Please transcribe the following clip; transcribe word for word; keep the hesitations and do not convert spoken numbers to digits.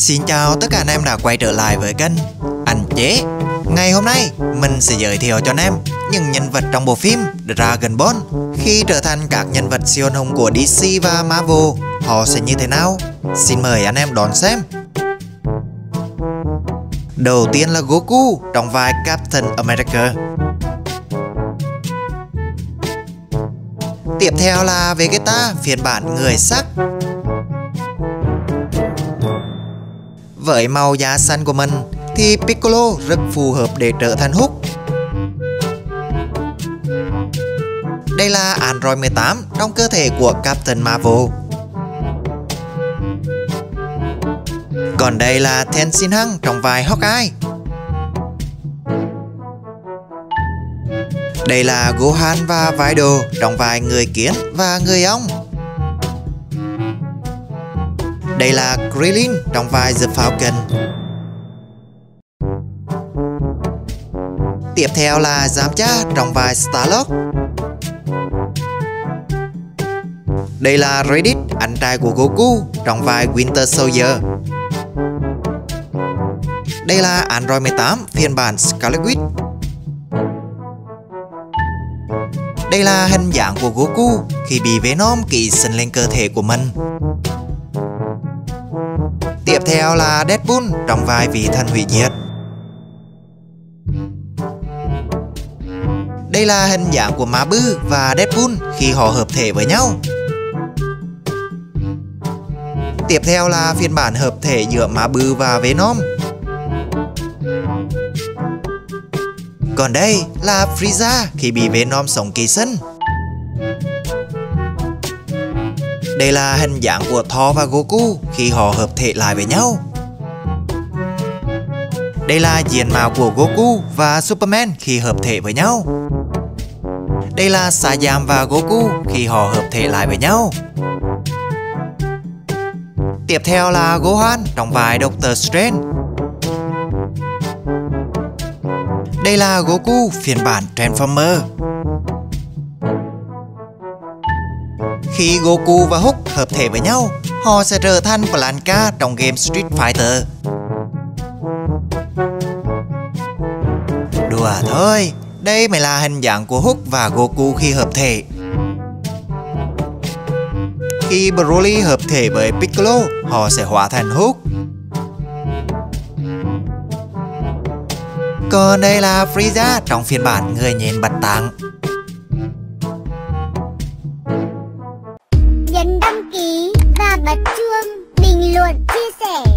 Xin chào tất cả anh em đã quay trở lại với kênh Anh Chế. Ngày hôm nay mình sẽ giới thiệu cho anh em những nhân vật trong bộ phim Dragon Ball. Khi trở thành các nhân vật siêu anh hùng của đê xê và Marvel, họ sẽ như thế nào? Xin mời anh em đón xem. Đầu tiên là Goku trong vai Captain America. Tiếp theo là Vegeta phiên bản người sắt. Với màu da xanh của mình thì Piccolo rất phù hợp để trở thành Hulk. Đây là Android mười tám trong cơ thể của Captain Marvel. Còn đây là Ten Shin Han trong vai Hawkeye. Đây là Gohan và Videl trong vai người kiến và người ong. Đây là Krillin trong vai The Falcon. Tiếp theo là Yamcha trong vai Star-Lord. Đây là Raditz, anh trai của Goku trong vai Winter Soldier. Đây là Android mười tám phiên bản Scarlet Witch. Đây là hình dạng của Goku khi bị Venom ký sinh lên cơ thể của mình. Tiếp theo là Deadpool trong vai vị thần hủy diệt. Đây là hình dạng của Ma Bư và Deadpool khi họ hợp thể với nhau. Tiếp theo là phiên bản hợp thể giữa Ma Bư và Venom. Còn đây là Frieza khi bị Venom sống ký sinh. Đây là hình dạng của Thor và Goku khi họ hợp thể lại với nhau. Đây là diện mạo của Goku và Superman khi hợp thể với nhau. Đây là Shazam và Goku khi họ hợp thể lại với nhau. Tiếp theo là Gohan trong vai Doctor Strange. Đây là Goku phiên bản Transformer. Khi Goku và Hulk hợp thể với nhau, họ sẽ trở thành Blanka trong game Street Fighter. Đùa thôi, đây mới là hình dạng của Hulk và Goku khi hợp thể. Khi Broly hợp thể với Piccolo, họ sẽ hóa thành Hulk. Còn đây là Frieza trong phiên bản người nhện bạch tạng. Nhấn đăng ký và bật chuông, bình luận chia sẻ